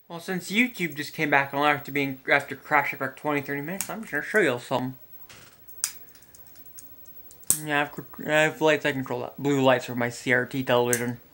Well, since YouTube just came back on after crashing for like 20-30 minutes, I'm just gonna show you something. Yeah, I have lights I control that. Blue lights for my CRT television.